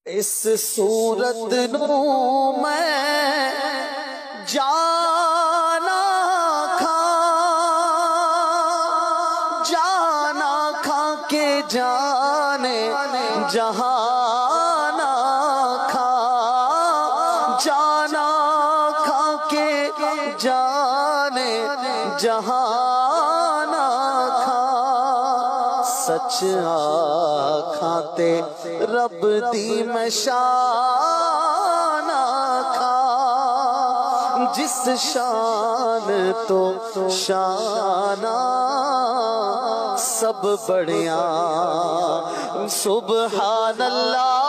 इस सूरत नू मैं जाना खा के जाने जहाना खा, जाना खा के जाने जहाना खा। सच आखां ते रब दी मैं शाना खा, जिस शान तो शाना सब बढ़िया। सुबहान अल्लाह